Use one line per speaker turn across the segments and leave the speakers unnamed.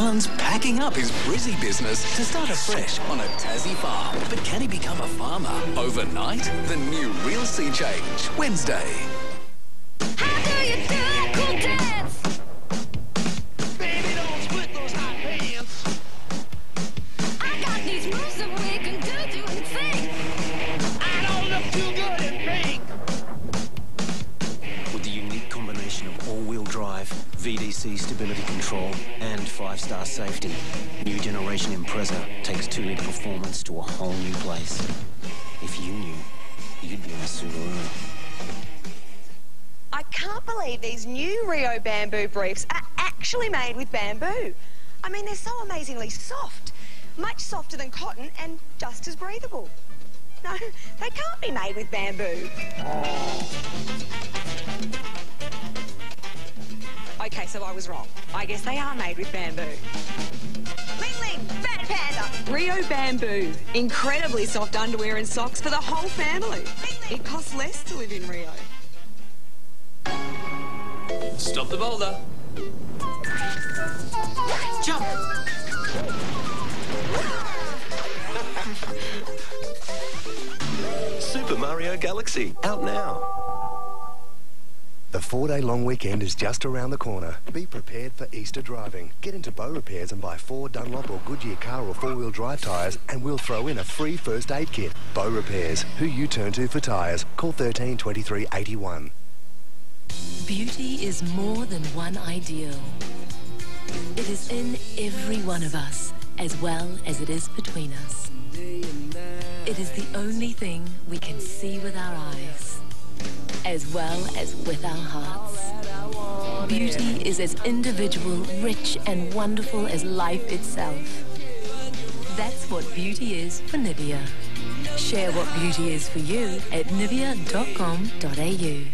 Alan's packing up his Brizzy business to start afresh on a Tassie farm. But can he become a farmer overnight? The new Real Seachange, Wednesday.
How do you do a cool dance? Baby, don't split those hot pants. I got these moves that we can do and think. I don't look too good in pink.
With the unique combination of all-wheel drive, VDC stability control, and 5-star safety, new generation Impreza takes 2-litre performance to a whole new place. If you knew, you'd be in a Subaru.
I can't believe these new Rio Bamboo briefs are actually made with bamboo. I mean, they're so amazingly soft, much softer than cotton and just as breathable. No, they can't be made with bamboo. Okay, so I was wrong. I guess they are made with bamboo. Ling Ling, Fat Panda. Rio Bamboo. Incredibly soft underwear and socks for the whole family. It costs less to live in Rio.
Stop the boulder.
Jump.
Super Mario Galaxy, out now.
The 4-day long weekend is just around the corner. Be prepared for Easter driving. Get into Beaurepairs and buy 4 Dunlop or Goodyear car or 4-wheel drive tyres and we'll throw in a free first aid kit. Beaurepairs, who you turn to for tyres. Call 13 23 81.
Beauty is more than one ideal. It is in every one of us, as well as it is between us. It is the only thing we can see with our eyes, as well as with our hearts. Beauty is as individual, rich and wonderful as life itself. That's what beauty is for Nivea. Share what beauty is for you at nivea.com.au.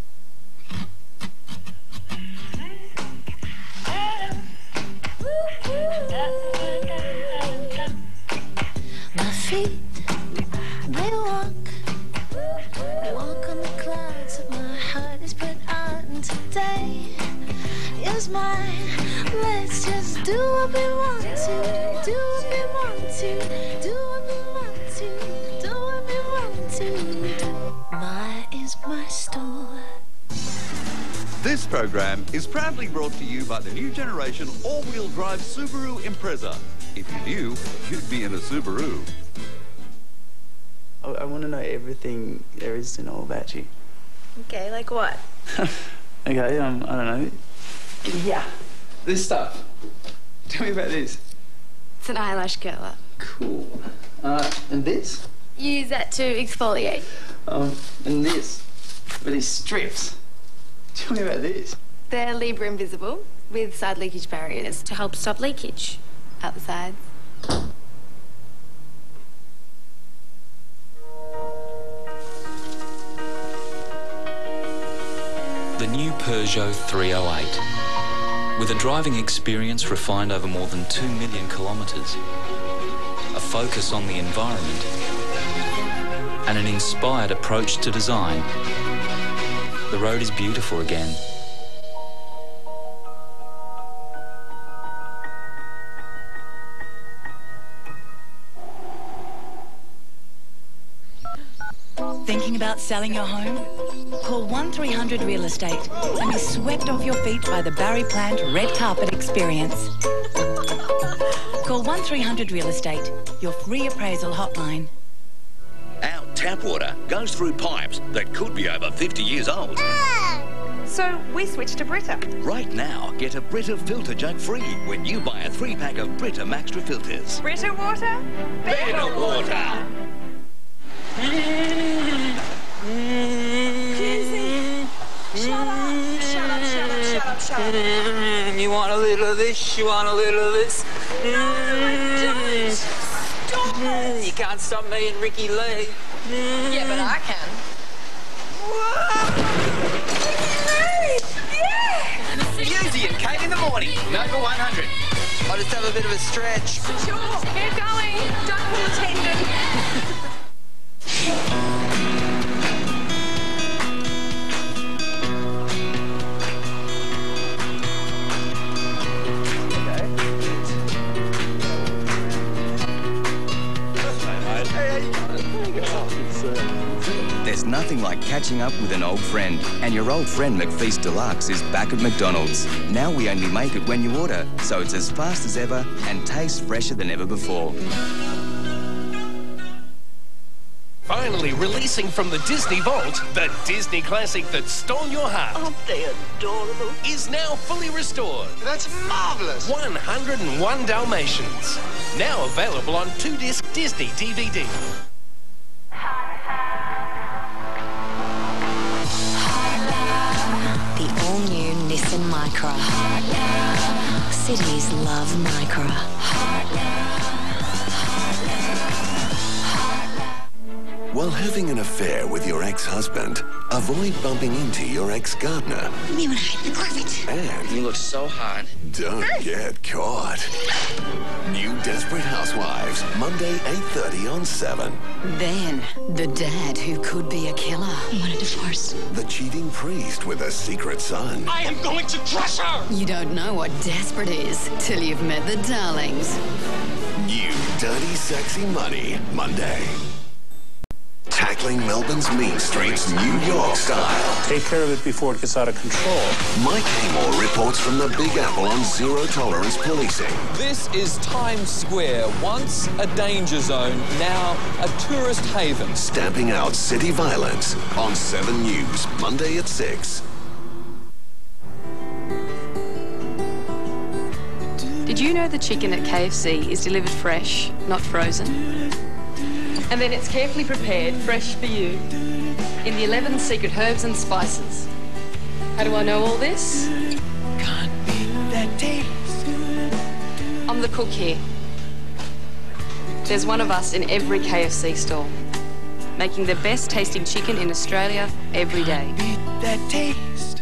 My feet, they walk on the clouds of my heart is put on. Today is mine. Let's just do what we want to, do what we want to, do what we want to, do what we want to. My is my store.
This program is proudly brought to you by the new generation all-wheel drive Subaru Impreza. If you knew, you'd be in a Subaru.
I want to know everything there is to know about you.
Okay, like what?
Okay, I don't know. Yeah, this stuff. Tell me about this.
It's an eyelash curler.
Cool. And this?
Use that to exfoliate.
And this. With these strips. Tell me about this.
They're Libra Invisible with side leakage barriers to help stop leakage out the sides.
The new Peugeot 308. With a driving experience refined over more than 2 million kilometres, a focus on the environment, and an inspired approach to design, the road is beautiful again.
Thinking about selling your home? Call 1300 Real Estate and be swept off your feet by the Barry Plant Red Carpet Experience. Call 1300 Real Estate, your free appraisal hotline.
Our tap water goes through pipes that could be over 50 years old.
So we switched to Brita.
Right now, get a Brita filter jug free when you buy a 3-pack of Brita Maxtra filters.
Brita water?
Better water!
Shut up.
You want a little of this, you want a little of this.
No, I don't. Stop it.
You can't stop me and Ricky Lee.
Yeah, but I can.
Yuzi and Kate in the morning, Nova 100. I'll just have a bit of a stretch.
Sure, keep going. Don't pull a tendon.
nothing like catching up with an old friend. And your old friend McFeast Deluxe is back at McDonald's. Now we only make it when you order, so it's as fast as ever and tastes fresher than ever before.
Finally releasing from the Disney Vault, the Disney classic that stole your heart.
Aren't they adorable?
Is now fully restored.
That's marvellous.
101 Dalmatians. Now available on 2-disc Disney DVD.
The all-new Nissan Micra. Cities love Micra.
While having an affair with your ex-husband, avoid bumping into your ex-gardener. And
You look so hot.
don't get caught. New Desperate Housewives, Monday 8:30 on 7.
Then, the dad who could be a killer. You want a divorce?
The cheating priest with a secret son.
I am going to crush her!
You don't know what desperate is till you've met the darlings.
New Dirty Sexy Money, Monday. Tackling Melbourne's mean streets New York style.
Take care of it before it gets out of control.
Mike Haymore reports from the Big Apple on zero tolerance policing.
This is Times Square, once a danger zone, now a tourist haven.
Stamping out city violence on 7 News, Monday at 6.
Did you know the chicken at KFC is delivered fresh, not frozen? And then it's carefully prepared, fresh for you, in the 11 secret herbs and spices. How do I know all this?
Can't beat that taste.
I'm the cook here. There's one of us in every KFC store, making the best tasting chicken in Australia every day.
Beat that taste.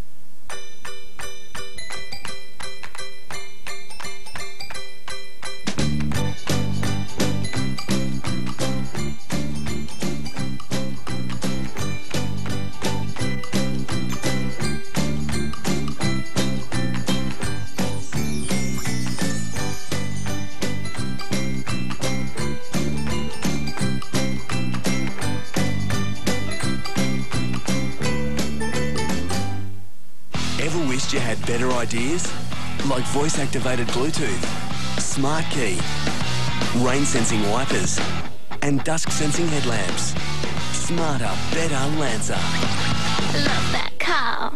You had better ideas? Like voice-activated Bluetooth, smart key, rain-sensing wipers, and dusk-sensing headlamps. Smarter, better Lancer.
Love that car.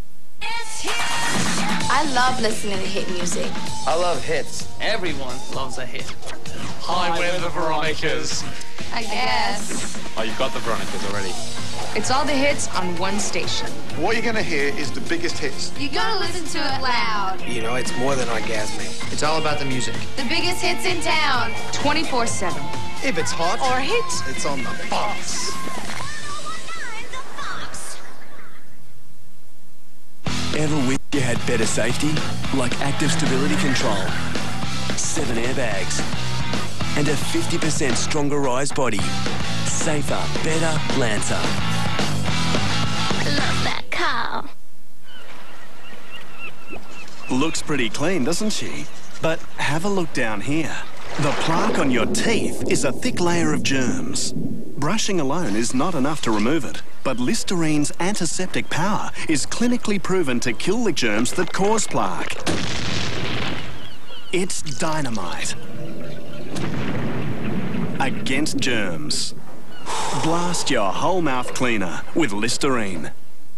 I love listening to hit music.
I love hits.
Everyone loves a hit. Hi, we're the Veronicas.
I guess.
Oh, you've got the Veronicas already.
It's all the hits on one station.
What you're going to hear is the biggest hits.
You gotta listen to it loud.
You know, it's more than orgasmic. It's all about the music.
The biggest hits in town.
24/7.
If it's hot
Or hits.
it's on the box.
Ever wish you had better safety? Like active stability control, 7 airbags, and a 50% stronger rise body. Safer, better Lancer.
Love that car.
Looks pretty clean, doesn't she? But have a look down here. The plaque on your teeth is a thick layer of germs. Brushing alone is not enough to remove it, but Listerine's antiseptic power is clinically proven to kill the germs that cause plaque. It's dynamite. Against germs. Blast your whole mouth cleaner with Listerine.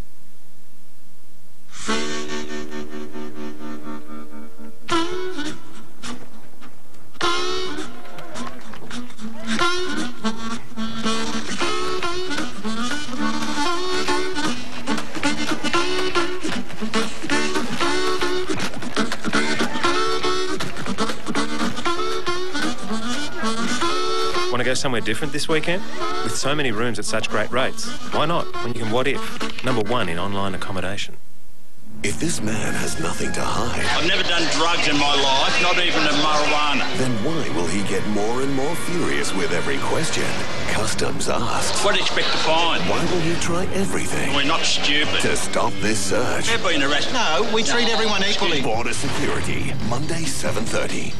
Want to go somewhere different this weekend? With so many rooms at such great rates, why not when you can what if? Number one in online accommodation.
If this man has nothing to hide,
I've never done drugs in my life, not even a marijuana.
then why will he get more and more furious with every question? Customs asks.
What do you expect to find?
Why will he try everything
We're not stupid.
to stop this surge?
They've been arrested.
No, we treat everyone equally.
Border Security, Monday 7:30.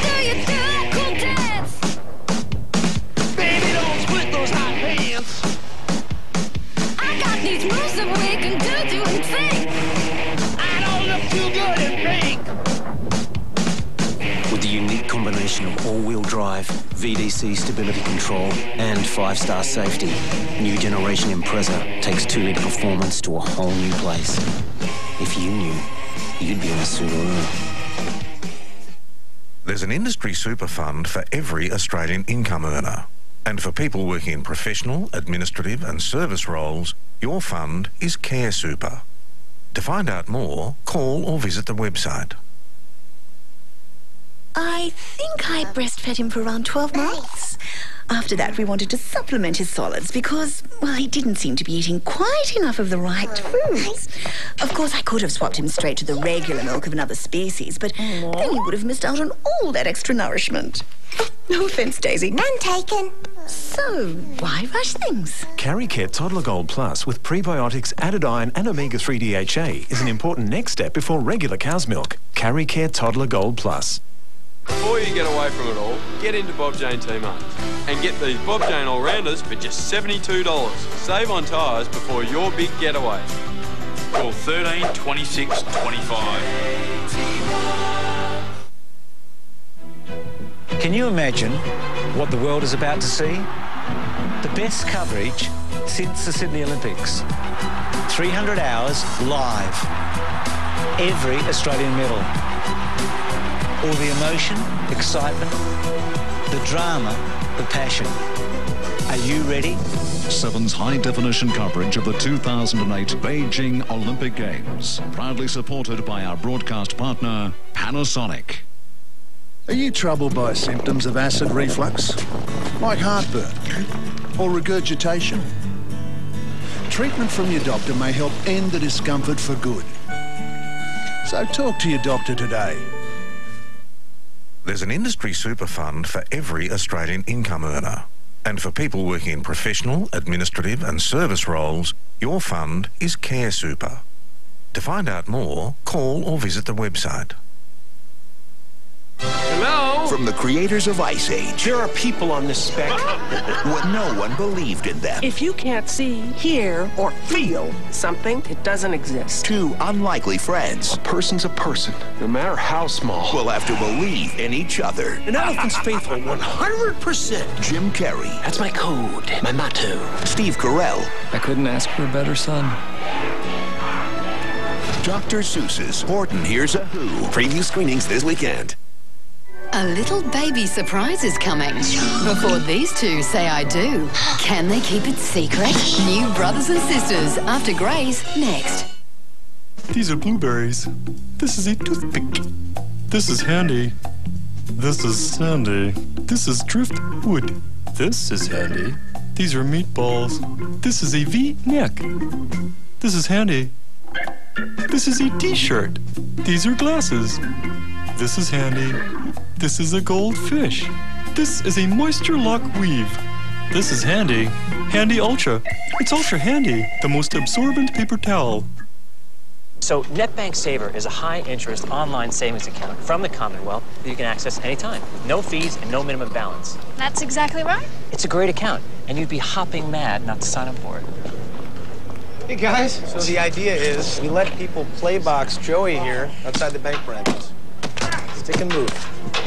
Baby, don't split those hot pants.
combination of all-wheel drive, VDC stability control, and 5-star safety. New generation Impreza takes 2-litre performance to a whole new place. If you knew, you'd be in a Subaru.
There's an industry super fund for every Australian income earner. And for people working in professional, administrative and service roles, your fund is Care Super. To find out more, call or visit the website.
I think I breastfed him for around 12 months. After that, we wanted to supplement his solids because, well, he didn't seem to be eating quite enough of the right foods. Of course, I could have swapped him straight to the regular milk of another species, but then he would have missed out on all that extra nourishment. No offence, Daisy. None taken. So, why rush things?
CarryCare Toddler Gold Plus with prebiotics, added iron and omega-3 DHA is an important next step before regular cow's milk. CarryCare Toddler Gold Plus.
Before you get away from it all, get into Bob Jane T-Mart and get these Bob Jane All-Rounders for just $72. Save on tyres before your big getaway.
Call 13 26 25.
Can you imagine what the world is about to see? The best coverage since the Sydney Olympics. 300 hours live. Every Australian medal. All the emotion, excitement, the drama, the passion. Are you ready?
Seven's high-definition coverage of the 2008 Beijing Olympic Games. Proudly supported by our broadcast partner, Panasonic.
Are you troubled by symptoms of acid reflux? Like heartburn or regurgitation? Treatment from your doctor may help end the discomfort for good. So talk to your doctor today.
There's an industry super fund for every Australian income earner. And for people working in professional, administrative and service roles, your fund is Care Super. To find out more, call or visit the website.
Hello? From the creators of Ice Age.
There are people on this spectrum.
When no one believed in them.
If you can't see, hear, or feel something, it doesn't exist.
Two unlikely friends.
A person's a person, no matter how small.
Will have to believe in each other.
An elephant's faithful 100%.
Jim Carrey.
That's my code, my motto.
Steve Carell.
I couldn't ask for a better son.
Dr. Seuss's Horton Hears a Who. Preview screenings this weekend.
A little baby surprise is coming. Before these two say I do. Can they keep it secret? New brothers and sisters after Grace next.
These are blueberries. This is a toothpick. This is handy. This is sandy. This is driftwood. This is handy. These are meatballs. This is a V-neck. This is handy. This is a t-shirt. These are glasses. This is handy. This is a goldfish. This is a moisture lock weave. This is handy. Handy Ultra. It's ultra handy. The most absorbent paper towel.
So NetBank Saver is a high-interest online savings account from the Commonwealth that you can access anytime. No fees and no minimum balance.
That's exactly right.
It's a great account, and you'd be hopping mad not to sign up for it.
Hey guys, so the idea is we let people play box Joey here outside the bank branches. Stick and move.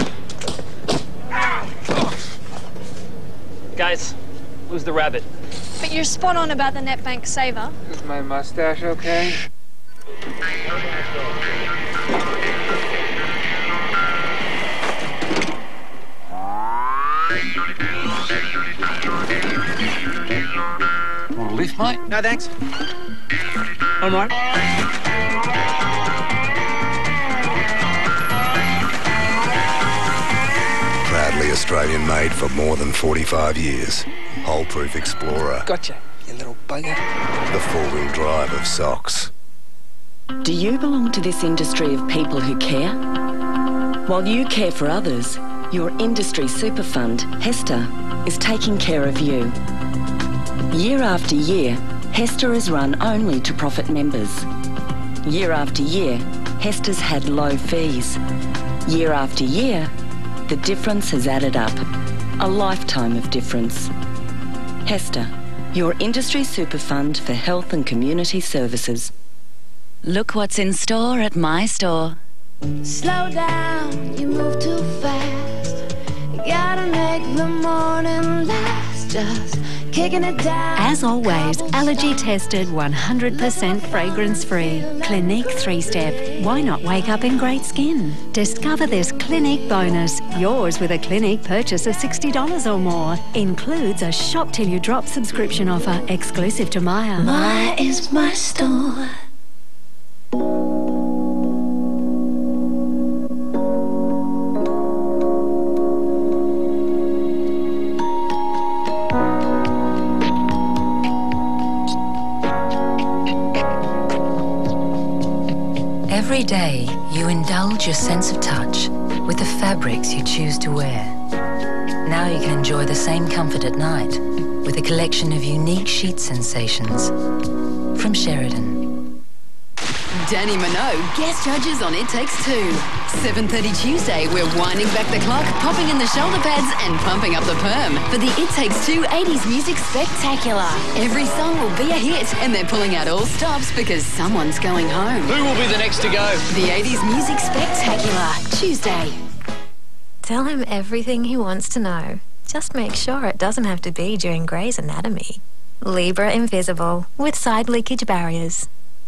Guys, who's the rabbit?
But you're spot on about the NetBank Saver.
Is my mustache okay? Want a lift, mate? No, thanks. I'm right.
Proudly Australian made for more than 45 years. Hole-proof Explorer.
Gotcha, you little bugger.
The four-wheel drive of socks.
Do you belong to this industry of people who care? While you care for others, your industry super fund, Hester, is taking care of you. Year after year, Hester is run only to profit members. Year after year, Hester's had low fees. Year after year, the difference has added up. A lifetime of difference. Hester, your industry super fund for health and community services.
Look what's in store at my store.
Slow down, you move too fast. the morning lights, just kicking it down.
As always, allergy tested, 100% fragrance free. Clinique 3-step. Why not wake up in great skin? Discover this Clinique bonus. Yours with a Clinique purchase of $60 or more. Includes a shop till you drop subscription offer exclusive to Myer.
Myer is my store.
Every day, you indulge your sense of touch with the fabrics you choose to wear. Now you can enjoy the same comfort at night with a collection of unique sheet sensations from Sheridan.
Danny Minogue, guest judges on It Takes Two. 7:30 Tuesday, we're winding back the clock, popping in the shoulder pads and pumping up the perm for the It Takes Two 80s Music Spectacular. Every song will be a hit and they're pulling out all stops because someone's going home.
Who will be the next to go?
The 80s Music Spectacular, Tuesday.
Tell him everything he wants to know. Just make sure it doesn't have to be during Grey's Anatomy. Libra Invisible with side leakage barriers.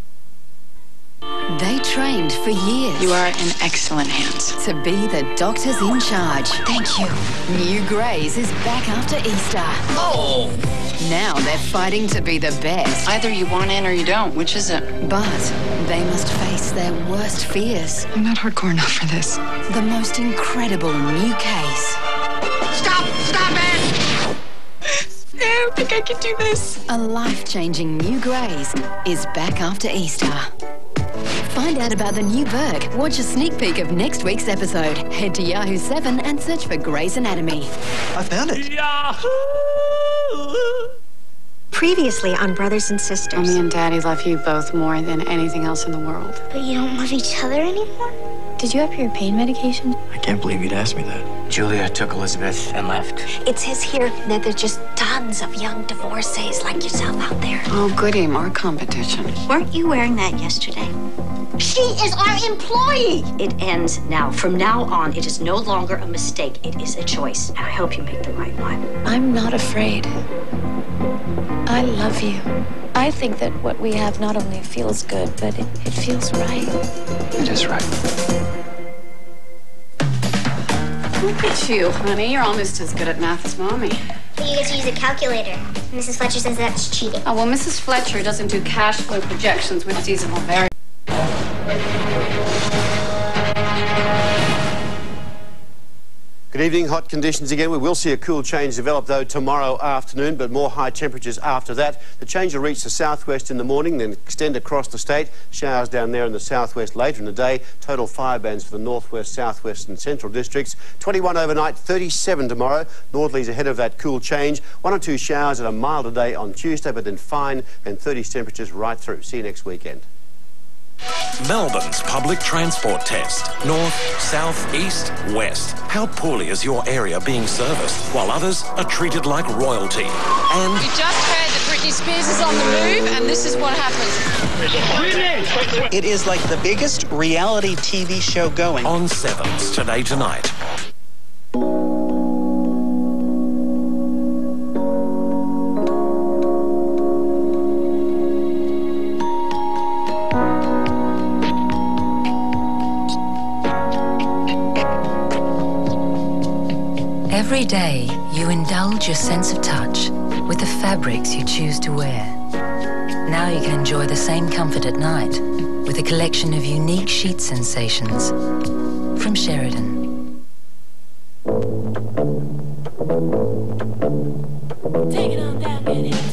They trained for years.
You are in excellent hands.
To be the doctors in charge.
Thank you.
New Greys is back after Easter.
Oh!
Now they're fighting to be the best.
Either you want in or you don't. Which is it?
But they must face their worst fears.
I'm not hardcore enough for this.
The most incredible new case.
Stop! Stop it! I don't think I can do this.
A life-changing New Greys is back after Easter. Find out about the new Burke. Watch a sneak peek of next week's episode. Head to Yahoo 7 and search for Grey's Anatomy.
I found it.
Yahoo!
Previously on Brothers and Sisters.
Mommy and Daddy love you both more than anything else in the world.
But you don't love each other anymore?
Did you have your pain medication?
I can't believe you'd ask me that.
Julia took Elizabeth and left.
It says here that there's just tons of young divorcees like yourself out there.
Oh, goody, more competition.
Weren't you wearing that yesterday? She is our employee!
It ends now. From now on, it is no longer a mistake. It is a choice. And I hope you make the right one.
I'm not afraid. I love you. I think that what we have not only feels good, but it feels right.
It is right.
Look at you, honey. You're almost as good at math as Mommy.
But you get to use a calculator. Mrs. Fletcher says that's cheating.
Oh, well, Mrs. Fletcher doesn't do cash flow projections with seasonal variables.
Good evening. Hot conditions again. We will see a cool change develop, though, tomorrow afternoon, but more high temperatures after that. The change will reach the southwest in the morning, then extend across the state. Showers down there in the southwest later in the day. Total fire bans for the northwest, southwest and central districts. 21 overnight, 37 tomorrow. Northerlies ahead of that cool change. 1 or 2 showers at a milder day on Tuesday, but then fine and 30s temperatures right through. See you next weekend.
Melbourne's public transport test. North, south, east, west. How poorly is your area being serviced, while others are treated like royalty? And
we just heard that Britney Spears is on the move, and this is what happens.
It is like the biggest reality TV show going.
On Sevens, Today Tonight.
Every day, you indulge your sense of touch with the fabrics you choose to wear. Now you can enjoy the same comfort at night with a collection of unique sheet sensations from Sheridan.
Take it on down, get it.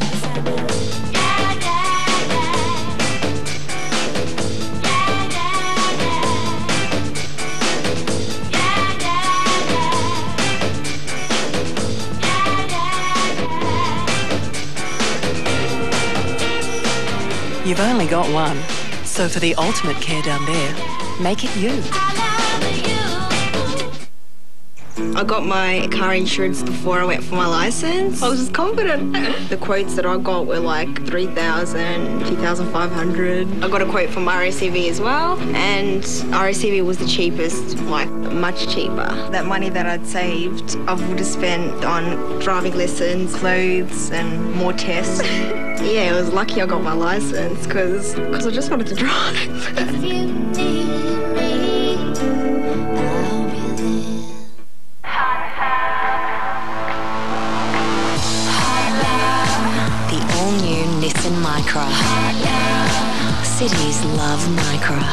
You've only got one, so for the ultimate care down there, make it you.
I got my car insurance before I went for my license. I was just confident. The quotes that I got were like $3,000, $2,500. I got a quote from RACV as well, and RACV was the cheapest, like much cheaper. That money that I'd saved, I would have spent on driving lessons, clothes, and more tests. Yeah, I was lucky I got my license because I just wanted to drive.
If you need me, I'll be there.
The all-new Nissan Micra. Cities love Micra.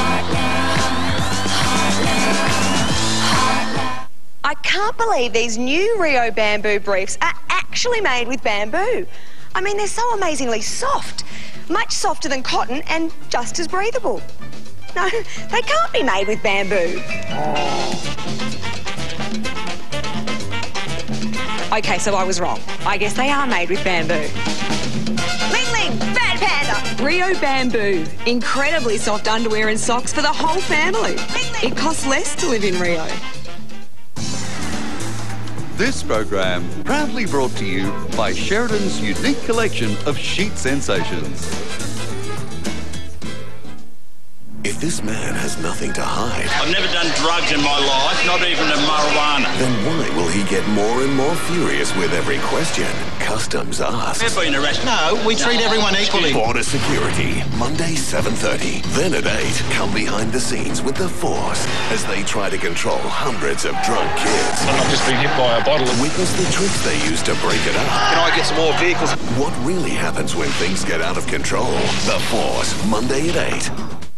I can't believe these new Rio Bamboo briefs are actually made with bamboo. I mean, they're so amazingly soft, much softer than cotton and just as breathable. No, they can't be made with bamboo. Okay, so I was wrong. I guess they are made with bamboo. Ling Ling, Bad Panda. Rio Bamboo. Incredibly soft underwear and socks for the whole family. It costs less to live in Rio.
This program proudly brought to you by Sheridan's unique collection of sheet sensations.
If this man has nothing to hide,
I've never done drugs in my life, not even a marijuana.
then why will he get more and more furious with every question Customs asks?
They've been arrested.
No, we treat everyone equally.
Border Security, Monday 7:30. Then at 8, come behind the scenes with the Force as they try to control hundreds of drunk kids.
I'm not just being hit by a bottle.
Witness the tricks they use to break it up.
Can I get some more vehicles?
What really happens when things get out of control? The Force, Monday at 8.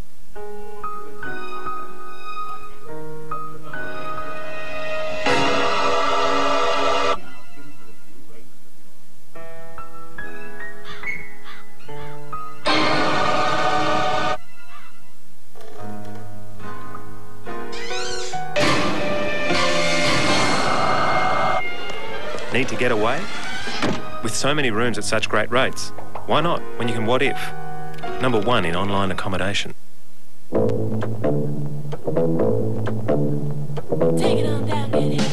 Need to get away? With so many rooms at such great rates, why not when you can what if? Number 1 in online accommodation.
Take it on down, get it.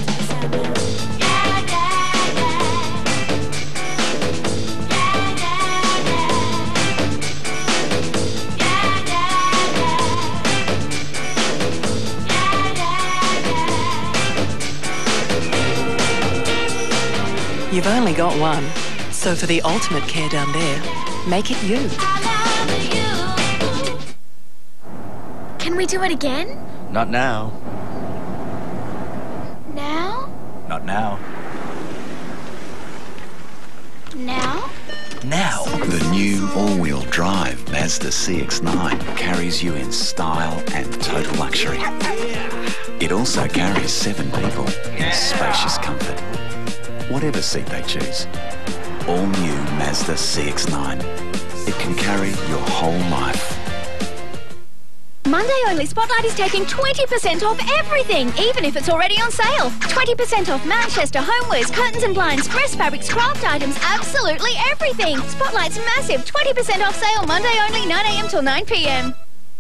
You've only got one, so for the ultimate care down there, make it you.
Can we do it again?
Not now.
Now?
Not now.
Now?
Now.
The new all-wheel drive Mazda CX-9 carries you in style and total luxury. It also carries 7 people in spacious comfort. Whatever seat they choose. All new Mazda CX-9. It can carry your whole life.
Monday only Spotlight is taking 20% off everything, even if it's already on sale. 20% off Manchester homewares, curtains and blinds, dress fabrics, craft items, absolutely everything. Spotlight's massive 20% off sale Monday only, 9 a.m. till 9 p.m.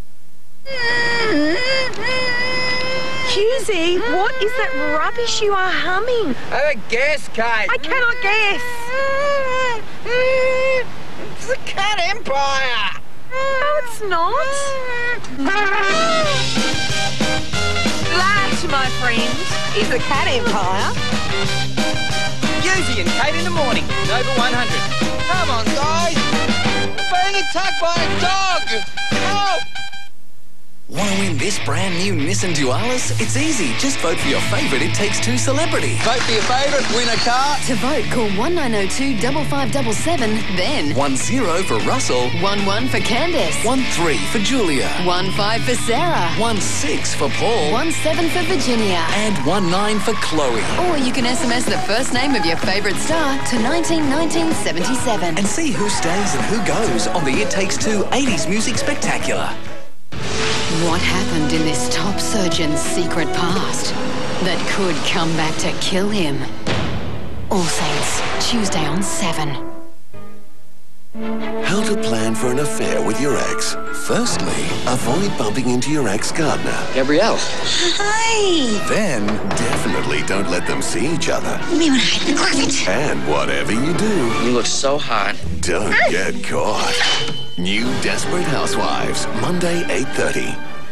Cusie, what is that rubbish you are humming?
Have a guess, Kate.
I cannot guess.
It's the Cat Empire.
No, it's not. That, my friend, is the Cat Empire.
Cusie and Kate in the morning, Nova 100. Come on, guys. We're being attacked by a dog. Help!
Want to win this brand new Nissan Dualis? It's easy. Just vote for your favourite It Takes Two celebrity.
Vote for your favourite, win a car.
To vote, call 1902 5577, then
10 for Russell.
11 for Candice.
13 for Julia.
15 for Sarah.
16 for Paul.
17 for Virginia.
And 19 for Chloe.
Or you can SMS the first name of your favourite star to 191977.
And see who stays and who goes on the It Takes Two 80s Music Spectacular.
What happened in this top surgeon's secret past that could come back to kill him? All Saints, Tuesday on 7.
How to plan for an affair with your ex. Firstly, avoid bumping into your ex-gardener.
Gabrielle.
Hi.
Then, definitely don't let them see each other.
Me when I hide in the closet.
And whatever you do,
You look so hot.
don't get caught. New Desperate Housewives, Monday, 8:30.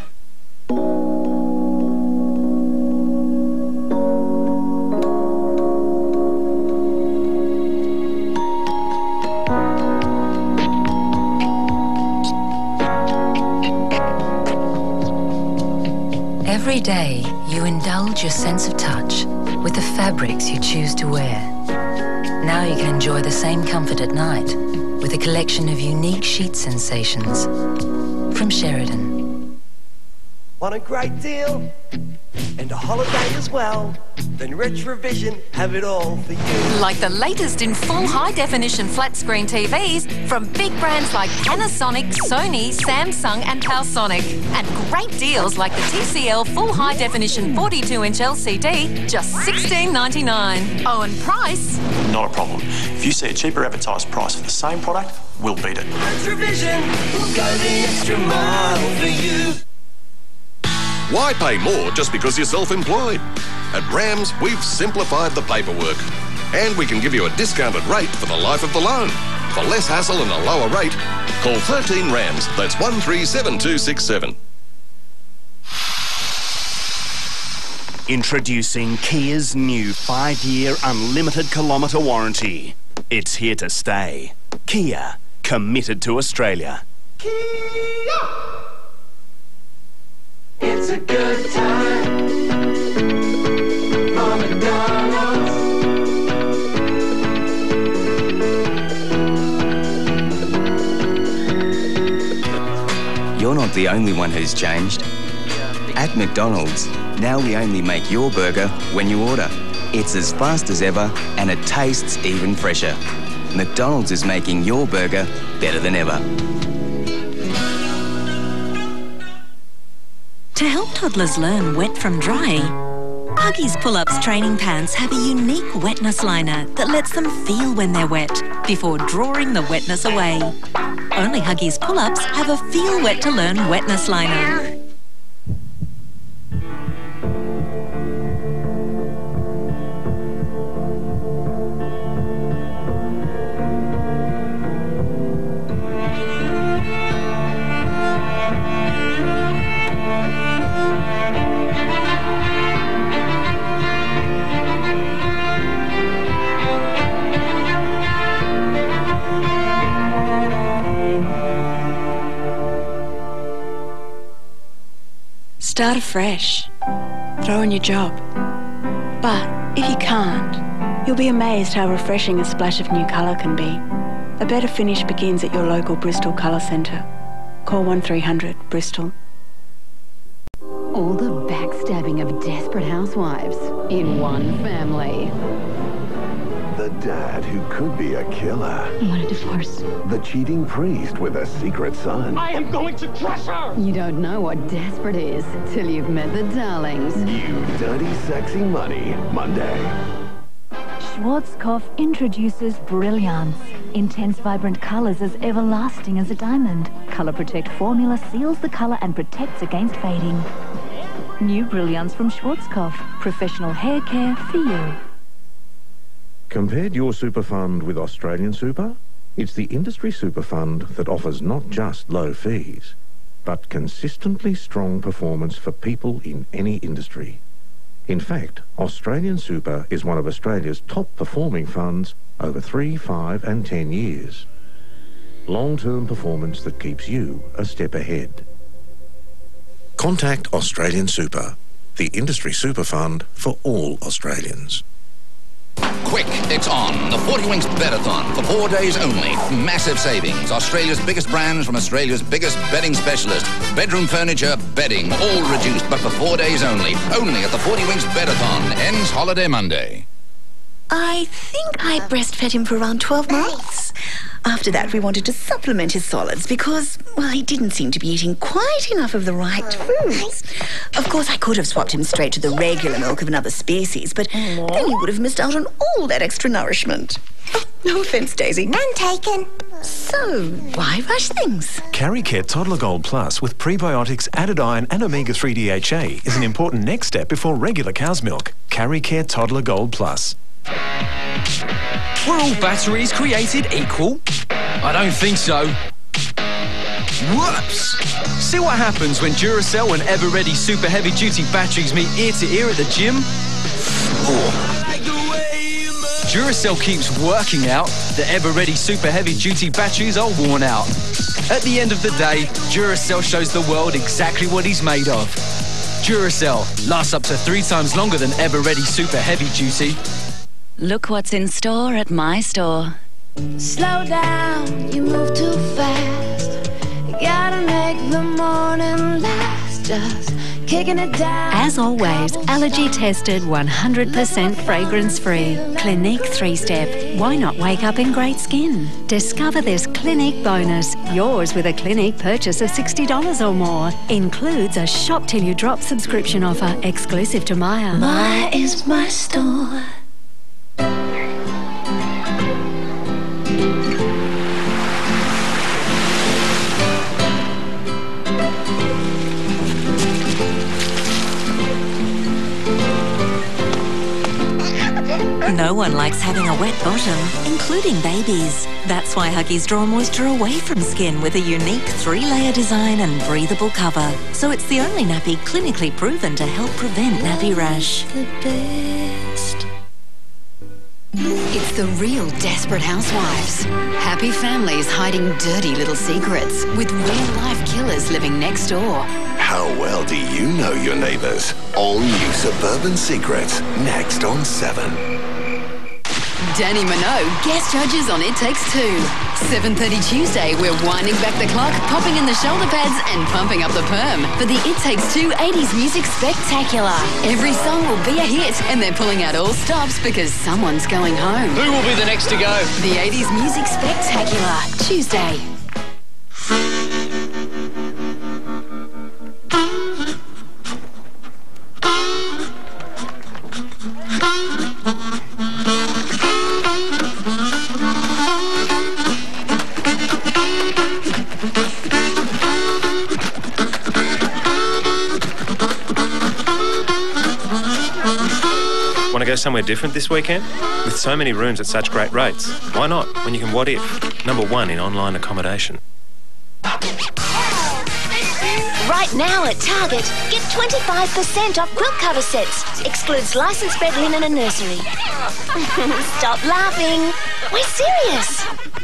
Every day, you indulge your sense of touch with the fabrics you choose to wear. Now you can enjoy the same comfort at night with a collection of unique sheet sensations from Sheridan.
Want a great deal and a holiday as well? Then Retrovision have it all for you.
Like the latest in full high-definition flat-screen TVs from big brands like Panasonic, Sony, Samsung and Palsonic. And great deals like the TCL full high-definition 42-inch LCD, just $16.99. Oh, and price?
Not a problem. If you see a cheaper advertised price for the same product, we'll beat it.
Retrovision will go the extra mile for you.
Why pay more just because you're self-employed? At Rams, we've simplified the paperwork. And we can give you a discounted rate for the life of the loan. For less hassle and a lower rate, call 13 Rams. That's 137267.
Introducing Kia's new 5-year unlimited kilometre warranty. It's here to stay. Kia, committed to Australia.
It's a good time for McDonald's.
You're not the only one who's changed. At McDonald's, now we only make your burger when you order. It's as fast as ever and it tastes even fresher. McDonald's is making your burger better than ever.
To help toddlers learn wet from dry, Huggies Pull-Ups training pants have a unique wetness liner that lets them feel when they're wet before drawing the wetness away. Only Huggies Pull-Ups have a Feel Wet to Learn wetness liner.
Start afresh. Throw in your job. But if you can't, you'll be amazed how refreshing a splash of new colour can be. A better finish begins at your local Bristol Colour Centre. Call 1300 Bristol.
All the backstabbing of desperate housewives in one family.
The dad who could be a killer.
What a divorce.
The cheating priest with a secret son.
I am going to crush her!
You don't know what desperate is till you've met the darlings.
New Dirty Sexy Money, Monday.
Schwarzkopf introduces Brilliance. Intense, vibrant colours as everlasting as a diamond. Colour Protect formula seals the colour and protects against fading. New Brilliance from Schwarzkopf. Professional hair care for you.
Compared your super fund with Australian Super? It's the industry super fund that offers not just low fees, but consistently strong performance for people in any industry. In fact, Australian Super is one of Australia's top performing funds over 3, 5 and 10 years. Long-term performance that keeps you a step ahead. Contact Australian Super, the industry super fund for all Australians.
Quick, it's on. The 40 Winks Bedathon for 4 days only. Massive savings. Australia's biggest brands from Australia's biggest bedding specialist. Bedroom furniture, bedding, all reduced, but for 4 days only. Only at the 40 Winks Bedathon. Ends holiday Monday.
I think I breastfed him for around 12 months. After that, we wanted to supplement his solids because, well, he didn't seem to be eating quite enough of the right foods. Of course, I could have swapped him straight to the regular milk of another species, but then he would have missed out on all that extra nourishment. No offence, Daisy. None taken. So, why rush things?
CarryCare Toddler Gold Plus with prebiotics, added iron and omega-3 DHA is an important next step before regular cow's milk. CarryCare Toddler Gold Plus.
Were all batteries created equal? I don't think so. Whoops! See what happens when Duracell and Everready super heavy duty batteries meet ear to ear at the gym? Duracell keeps working out, the Everready super heavy duty batteries are worn out. At the end of the day, Duracell shows the world exactly what he's made of. Duracell lasts up to 3 times longer than Everready super heavy duty.
Look what's in store at my store.
Slow down, you move too fast. You gotta make the morning last. Just kicking it down.
As always, allergy tested, 100% fragrance free. Clinique 3-step. Why not wake up in great skin? Discover this Clinique bonus. Yours with a Clinique purchase of $60 or more. Includes a shop till you drop subscription offer exclusive to Myer.
Myer is my store.
No one likes having a wet bottom, including babies. That's why Huggies draw moisture away from skin with a unique 3-layer design and breathable cover. So it's the only nappy clinically proven to help prevent nappy rash.
It's the real Desperate Housewives. Happy families hiding dirty little secrets with real-life killers living next door.
How well do you know your neighbours? All new Suburban Secrets, next on 7.
Danny Minogue, guest judges on It Takes Two. 7:30 Tuesday, we're winding back the clock, popping in the shoulder pads and pumping up the perm for the It Takes Two 80s Music Spectacular. Every song will be a hit and they're pulling out all stops because someone's going home.
Who will be the next to go?
The 80s Music Spectacular, Tuesday.
Want to go somewhere different this weekend? With so many rooms at such great rates, why not when you can what if? #1 in online accommodation.
Right now at Target, get 25% off quilt cover sets. Excludes licensed bed linen and nursery. Stop laughing. We're serious.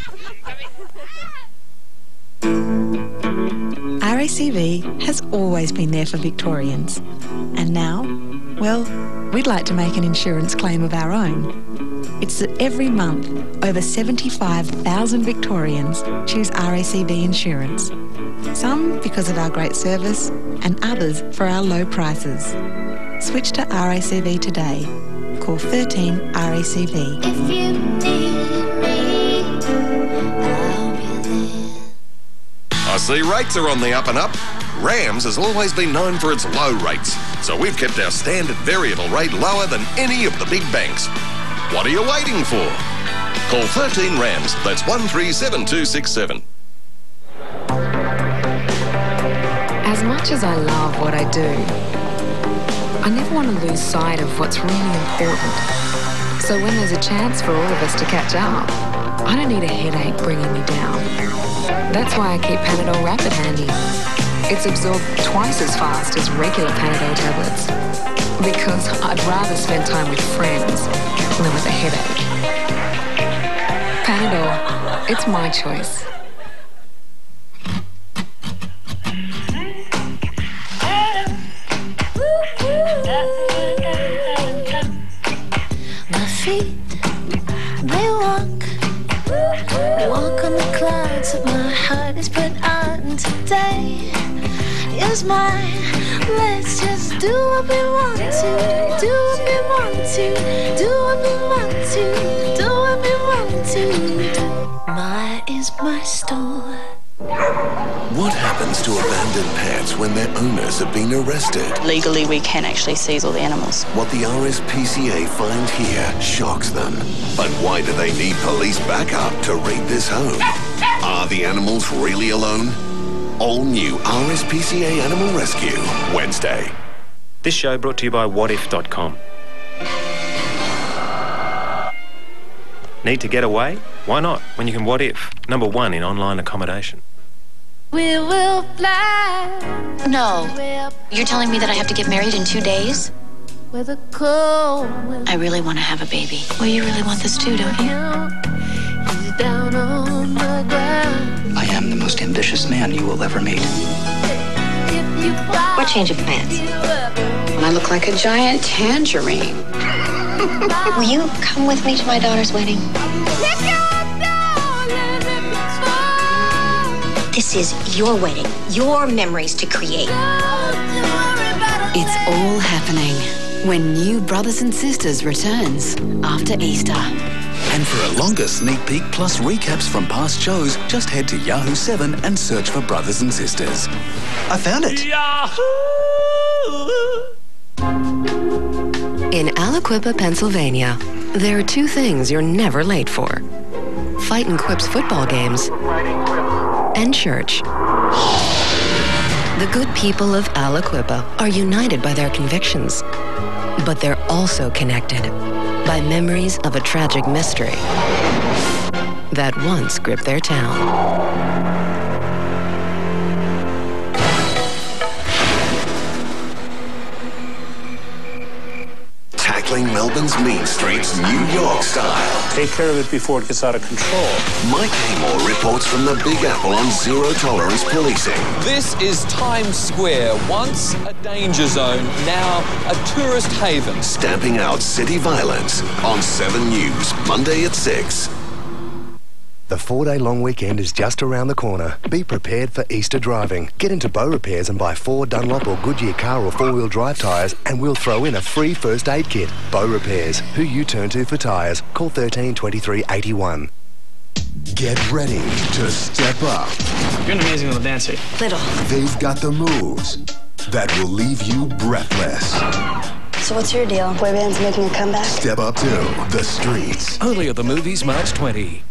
RACV has always been there for Victorians. And now, well, we'd like to make an insurance claim of our own. It's that every month, over 75,000 Victorians choose RACV insurance. Some because of our great service and others for our low prices. Switch to RACV today. Call 13 RACV.
If you need me, I'll be there.
I see rates are on the up and up. Rams has always been known for its low rates, so we've kept our standard variable rate lower than any of the big banks. What are you waiting for? Call 13 Rams, that's 137267.
As much as I love what I do, I never want to lose sight of what's really important. So when there's a chance for all of us to catch up, I don't need a headache bringing me down. That's why I keep Panadol Rapid handy. It's absorbed twice as fast as regular Panadol tablets. Because I'd rather spend time with friends than with a headache. Panadol, it's my choice.
My feet, they walk on the clouds of my heart is put on today. Is mine. Let's just do what we want to, do what we want to, do what we want to, do what we want to. Mine is my store.
What happens to abandoned pets when their owners have been arrested?
Legally, we can actually seize all the animals.
What the RSPCA find here shocks them. But why do they need police backup to raid this home? Are the animals really alone? All new RSPCA Animal Rescue, Wednesday.
This show brought to you by whatif.com. Need to get away? Why not, when you can What If? #1 in online accommodation.
We will fly.
No. You're telling me that I have to get married in 2 days?
Where the cold
I really want to have a baby. Well, you really want this too, don't you?
He's down on the ground.
I am the most ambitious man you will ever meet.
What change of plans?
I look like a giant tangerine.
Will you come with me to my daughter's wedding? This is your wedding, your memories to create.
It's all happening when New Brothers and Sisters returns after Easter.
And for a longer sneak peek plus recaps from past shows, just head to Yahoo 7 and search for Brothers and Sisters.
I found it.
In Aliquippa, Pennsylvania, there are 2 things you're never late for. Fightin' Quip's football games and church. The good people of Aliquippa are united by their convictions, but they're also connected by memories of a tragic mystery that once gripped their town.
Tackling Melbourne's mean streets New York style.
Take care of it before it gets out of control.
Mike Haymore reports from the Big Apple on zero-tolerance policing.
This is Times Square, once a danger zone, now a tourist haven.
Stamping out city violence on 7 News, Monday at 6.
The 4-day long weekend is just around the corner. Be prepared for Easter driving. Get into Beaurepairs and buy 4 Dunlop or Goodyear car or 4-wheel drive tyres and we'll throw in a free first aid kit. Beaurepairs, who you turn to for tyres. Call 13 23 81.
Get ready to step up.
You're an amazing little dancer.
Little.
They've got the moves that will leave you breathless.
So what's your deal? Boy band's making a comeback?
Step up to the streets.
Only at the movies March 20.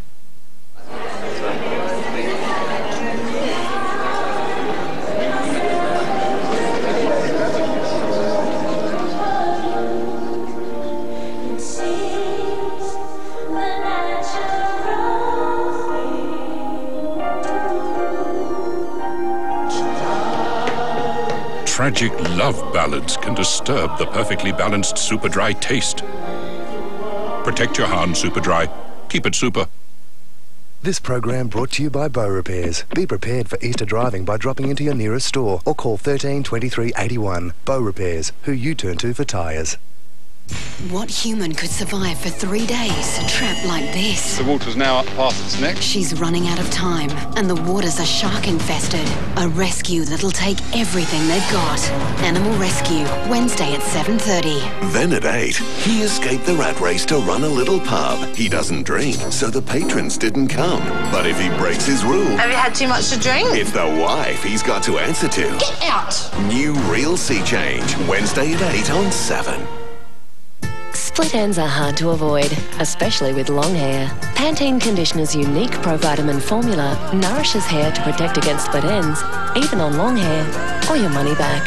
Tragic love ballads can disturb the perfectly balanced super dry taste. Protect your hand, super dry. Keep it super.
This program brought to you by Beaurepairs. Be prepared for Easter driving by dropping into your nearest store or call 13 23 81. Beaurepairs, who you turn to for tyres.
What human could survive for 3 days trapped like this?
The water's now up past its neck.
She's running out of time, and the waters are shark infested. A rescue that'll take everything they've got. Animal Rescue, Wednesday at 7:30.
Then at 8, he escaped the rat race to run a little pub. He doesn't drink, so the patrons didn't come. But if he breaks his rule...
Have you had too much to drink?
It's the wife he's got to answer to.
Get out!
New Real Seachange, Wednesday at 8 on 7.
Split ends are hard to avoid, especially with long hair. Pantene Conditioner's unique Pro-Vitamin formula nourishes hair to protect against split ends, even on long hair, or your money back.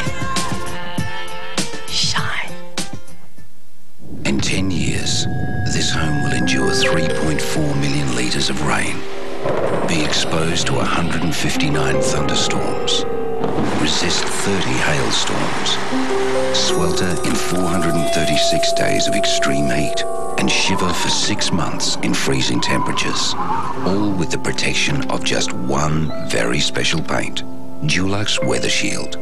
Shine.
In 10 years, this home will endure 3.4 million litres of rain, be exposed to 159 thunderstorms, resist 30 hailstorms, swelter in 436 days of extreme heat, and shiver for 6 months in freezing temperatures, all with the protection of just one very special paint, Dulux Weather Shield.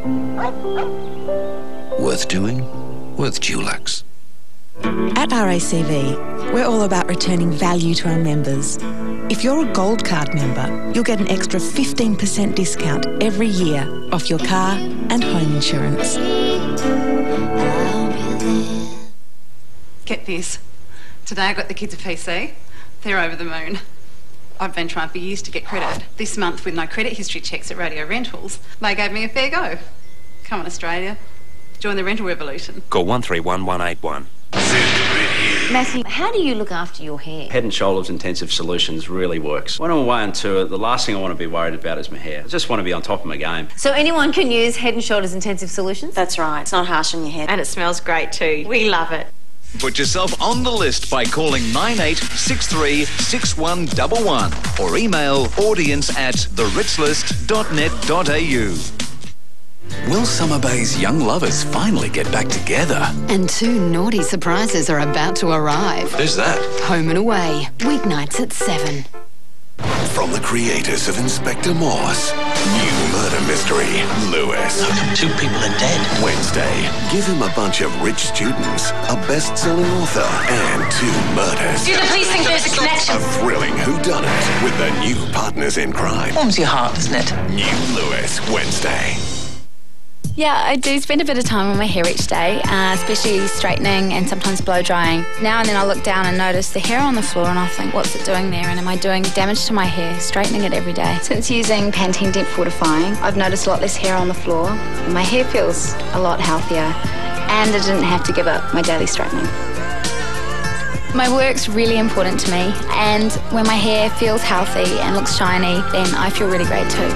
Worth doing? Worth Dulux.
At RACV, we're all about returning value to our members. If you're a Gold Card member, you'll get an extra 15% discount every year off your car and home insurance.
Get this. Today I got the kids a PC. They're over the moon.
I've been trying for years to get credit. This month, with no credit history checks at Radio Rentals, they gave me a fair go. Come on, Australia. Join the rental revolution.
Call 131 181.
Matthew, how do you look after your hair?
Head and Shoulders Intensive Solutions really works. When I'm away on tour, the last thing I want to be worried about is my hair. I just want to be on top of my game.
So anyone can use Head and Shoulders Intensive Solutions?
That's right. It's not harsh on your hair. And it smells great too. We love it.
Put yourself on the list by calling 9863 6111 or email audience@theritzlist.net.au.
Will Summer Bay's young lovers finally get back together?
And 2 naughty surprises are about to arrive.
Who's that?
Home and Away, weeknights at 7.
From the creators of Inspector Morse, new murder mystery, Lewis.
How come 2 people are dead?
Wednesday, give him a bunch of rich students, a best-selling author, and 2 murders.
Do the police think there's a connection?
A thrilling whodunit with the new partners in crime.
Warms your heart, doesn't it?
New Lewis, Wednesday.
Yeah, I do spend a bit of time on my hair each day, especially straightening and sometimes blow drying. Now and then I look down and notice the hair on the floor and I think, what's it doing there? And am I doing damage to my hair, straightening it every day? Since using Pantene Depth Fortifying, I've noticed a lot less hair on the floor. And my hair feels a lot healthier, and I didn't have to give up my daily straightening. My work's really important to me, and when my hair feels healthy and looks shiny, then I feel really great too.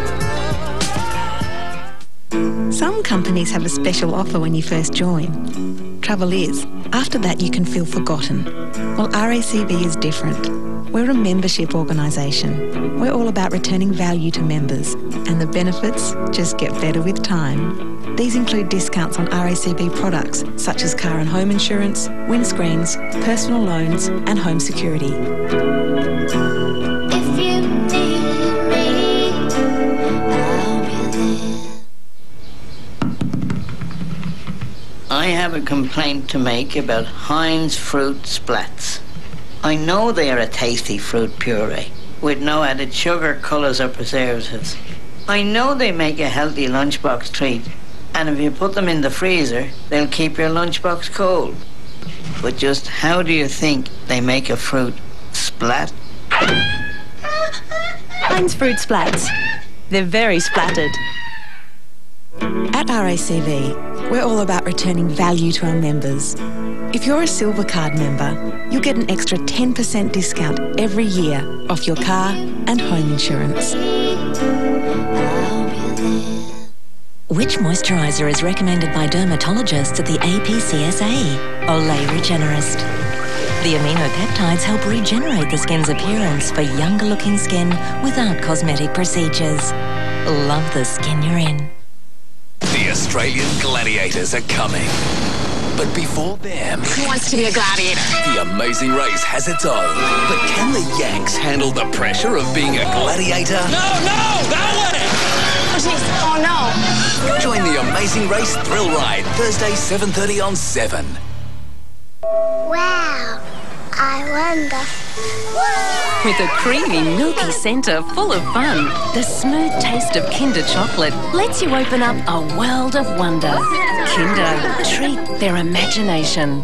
Some companies have a special offer when you first join. Trouble is, after that you can feel forgotten. Well, RACV is different. We're a membership organisation. We're all about returning value to members, and the benefits just get better with time. These include discounts on RACV products such as car and home insurance, windscreens, personal loans and home security.
If you need me, I'll be there.
I have a complaint to make about Heinz fruit splats. I know they are a tasty fruit puree with no added sugar, colours or preservatives. I know they make a healthy lunchbox treat, and if you put them in the freezer, they'll keep your lunchbox cold. But just how do you think they make a fruit splat?
Heinz fruit splats. They're very splattered.
At RACV, we're all about returning value to our members. If you're a Silver Card member, you'll get an extra 10% discount every year off your car and home insurance.
Which moisturiser is recommended by dermatologists at the APCSA? Olay Regenerist. The aminopeptides help regenerate the skin's appearance for younger looking skin without cosmetic procedures. Love the skin you're in.
The Australian Gladiators are coming. But before them...
Who wants to be a gladiator?
The Amazing Race has its own. But can the Yanks handle the pressure of being a gladiator?
No, that way! Oh no!
Join the Amazing Race Thrill Ride, Thursday 7:30 on 7.
Wow, I wonder.
With a creamy, milky centre full of fun, the smooth taste of Kinder chocolate lets you open up a world of wonder. Kinder, treat their imagination.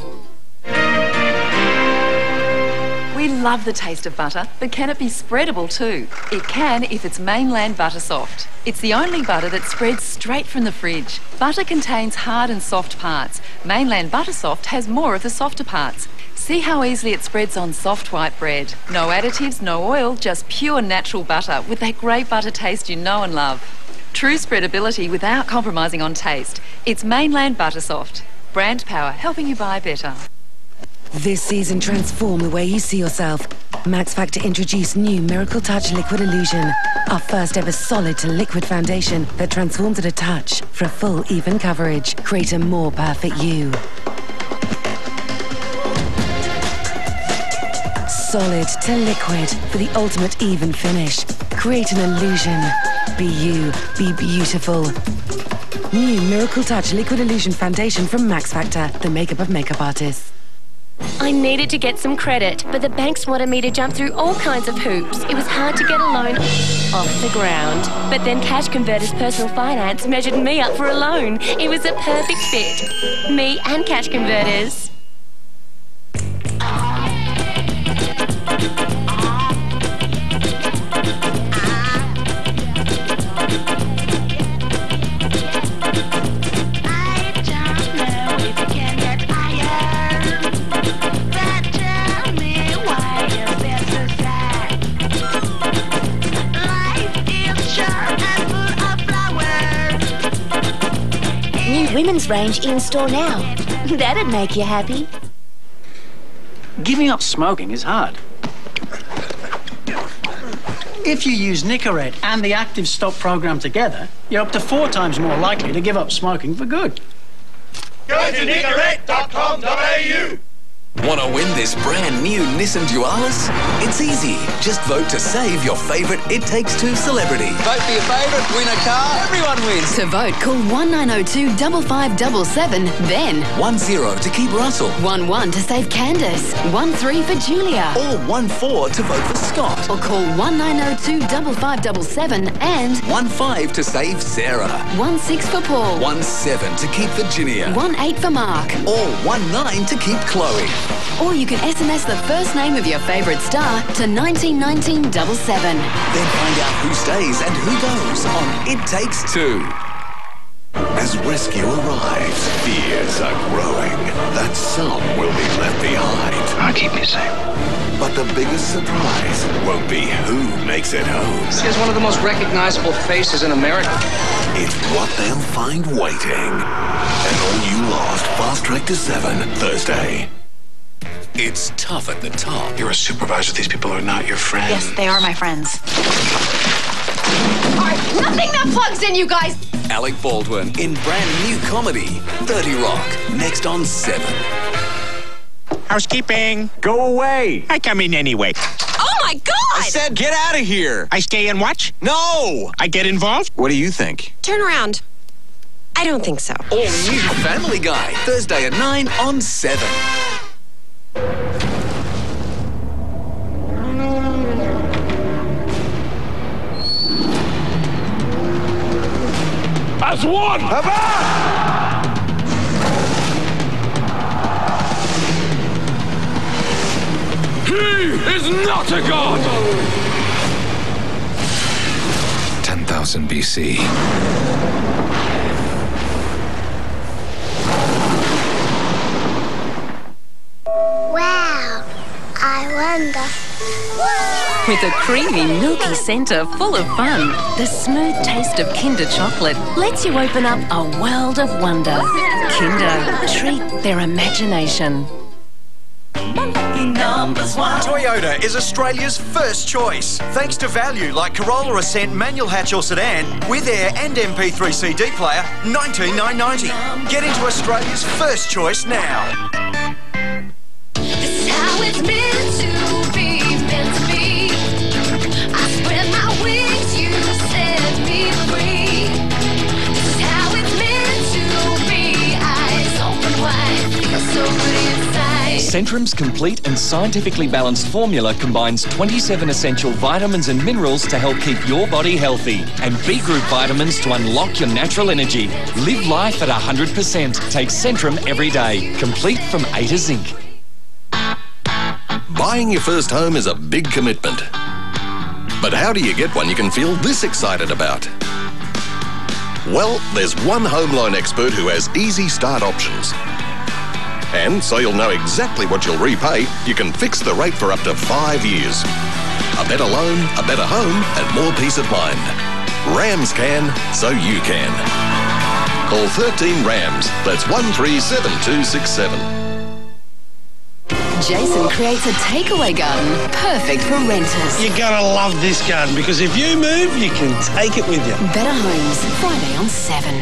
We love the taste of butter, but can it be spreadable too? It can if it's Mainland Butter Soft. It's the only butter that spreads straight from the fridge. Butter contains hard and soft parts. Mainland Butter Soft has more of the softer parts. See how easily it spreads on soft white bread. No additives, no oil, just pure natural butter with that great butter taste you know and love. True spreadability without compromising on taste. It's Mainland Butter Soft. Brand power, helping you buy better.
This season, transform the way you see yourself. Max Factor introduced new Miracle Touch Liquid Illusion, our first ever solid to liquid foundation that transforms at a touch for a full, even coverage. Create a more perfect you. Solid to liquid for the ultimate even finish. Create an illusion. Be you. Be beautiful. New Miracle Touch Liquid Illusion Foundation from Max Factor, the makeup of makeup artists.
I needed to get some credit, but the banks wanted me to jump through all kinds of hoops. It was hard to get a loan off the ground. But then Cash Converters Personal Finance measured me up for a loan. It was a perfect fit. Me and Cash Converters. candles range in-store now. That'd make you happy.
Giving up smoking is hard. If you use Nicorette and the Active Stop program together, you're up to 4 times more likely to give up smoking for good.
Go to nicorette.com.au.
Want to win this brand new Nissan Dualis? It's easy. Just vote to save your favourite It Takes Two celebrity.
Vote for your favourite, win a car, everyone wins.
To vote, call 1902 5577, then
10 to keep Russell.
11 to save Candace, 13 for Julia.
Or 14 to vote for Scott.
Or call 1902 5577 and
15 to save Sarah.
16 for Paul.
17 to keep Virginia.
18 for Mark.
Or 19 to keep Chloe.
Or you can SMS the first name of your favourite star to 191977.
Then find out who stays and who goes on It Takes Two.
As rescue arrives, fears are growing that some will be left behind.
I'll keep you safe.
But the biggest surprise won't be who makes it home.
She has one of the most recognizable faces in America.
It's what they'll find waiting. An all-new Lost Fast Track to 7 Thursday.
It's tough at the top.
You're a supervisor. These people are not your friends.
Yes, they are my friends. All right, nothing that plugs in, you guys.
Alec Baldwin in brand new comedy, 30 Rock, next on 7.
Housekeeping.
Go away.
I come in anyway.
Oh, my God!
I said get out of here.
I stay and watch?
No.
I get involved?
What do you think?
Turn around. I don't think so.
All new Family Guy, Thursday at 9 on 7.
As one! He is not a god!
10,000 BC.
Wow, I wonder.
With a creamy, milky centre full of fun, the smooth taste of Kinder chocolate lets you open up a world of wonder. Kinder, treat their imagination.
Toyota is Australia's first choice. Thanks to value like Corolla Ascent manual hatch or sedan with air and MP3 CD player, $19,990. Get into Australia's first choice now.
This is how it's meant to be, meant to be. I spread my wings, you set me free. This is how it's meant to be. Eyes open wide, feel so good inside.
Centrum's complete and scientifically balanced formula combines 27 essential vitamins and minerals to help keep your body healthy, and B group vitamins to unlock your natural energy. Live life at 100%. Take Centrum every day, complete from A to Zinc.
Buying your first home is a big commitment. But how do you get one you can feel this excited about? Well, there's one home loan expert who has easy start options. And so you'll know exactly what you'll repay, you can fix the rate for up to 5 years. A better loan, a better home, and more peace of mind. Rams can, so you can. Call 13 Rams. That's 137267.
Jason creates a takeaway garden perfect for renters.
You gotta love this garden because if you move, you can take it with you.
Better Homes, Friday on 7.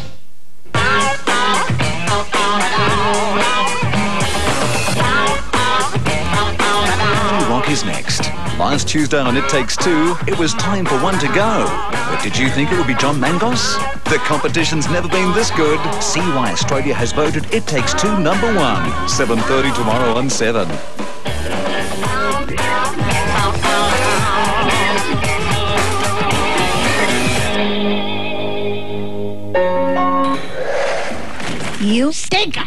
Rock is next. Last Tuesday on It Takes Two, it was time for one to go. But did you think it would be John Mangos? The competition's never been this good. See why Australia has voted It Takes Two #1. 7:30 tomorrow on 7.
You stinker!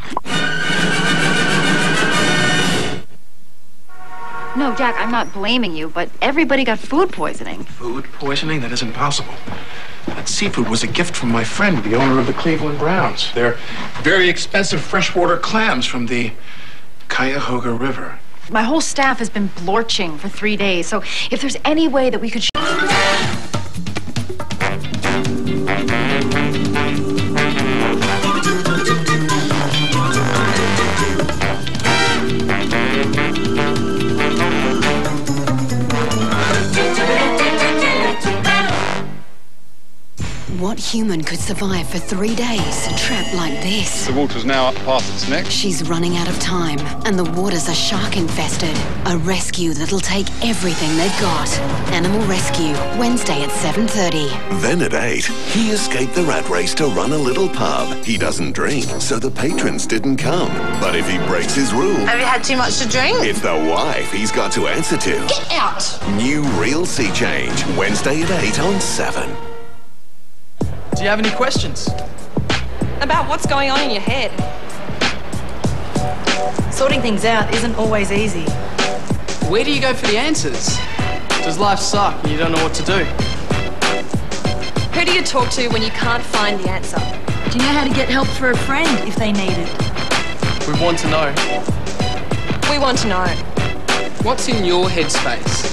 No, Jack, I'm not blaming you, but everybody got food poisoning.
Food poisoning? That isn't possible. That seafood was a gift from my friend, the owner of the Cleveland Browns. They're very expensive freshwater clams from the Cuyahoga River.
My whole staff has been blorching for 3 days, so if there's any way that we could...
human could survive for 3 days, trapped like this.
The water's now up past its neck.
She's running out of time, and the waters are shark-infested. A rescue that'll take everything they've got. Animal Rescue, Wednesday at 7:30.
Then at 8, he escaped the rat race to run a little pub. He doesn't drink, so the patrons didn't come. But if he breaks his rule...
Have you had too much to drink?
It's the wife he's got to answer to.
Get out!
New Real Seachange, Wednesday at 8 on 7.
Do you have any questions?
About what's going on in your head.
Sorting things out isn't always easy.
Where do you go for the answers? Does life suck and you don't know what to do?
Who do you talk to when you can't find the answer?
Do you know how to get help for a friend if they need it?
We want to know.
We want to know.
What's in your headspace?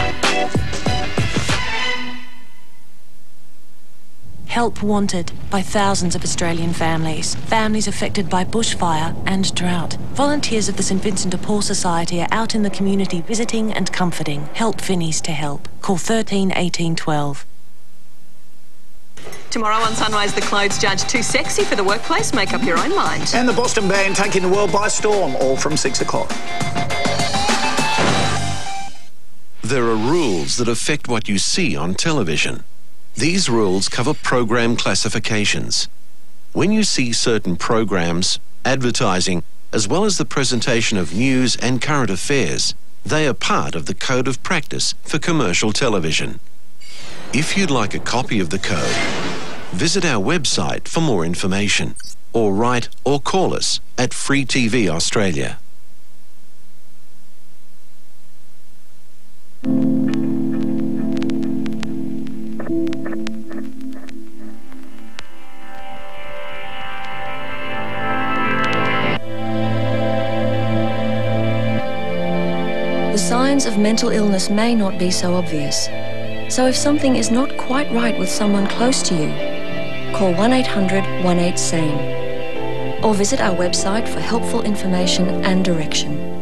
Help wanted by thousands of Australian families. Families affected by bushfire and drought. Volunteers of the St Vincent de Paul Society are out in the community visiting and comforting. Help Finnies to help. Call 13 18 12.
Tomorrow on Sunrise, the clothes judge too sexy for the workplace. Make up your own mind.
And the Boston Band taking the world by storm, all from 6 o'clock. There are rules that affect what you see on television. These rules cover program classifications. When you see certain programs, advertising, as well as the presentation of news and current affairs, they are part of the Code of Practice for commercial television. If you'd like a copy of the code, visit our website for more information, or write or call us at Free TV Australia.
The signs of mental illness may not be so obvious. So if something is not quite right with someone close to you, call 1-800-18-SANE or visit our website for helpful information and direction.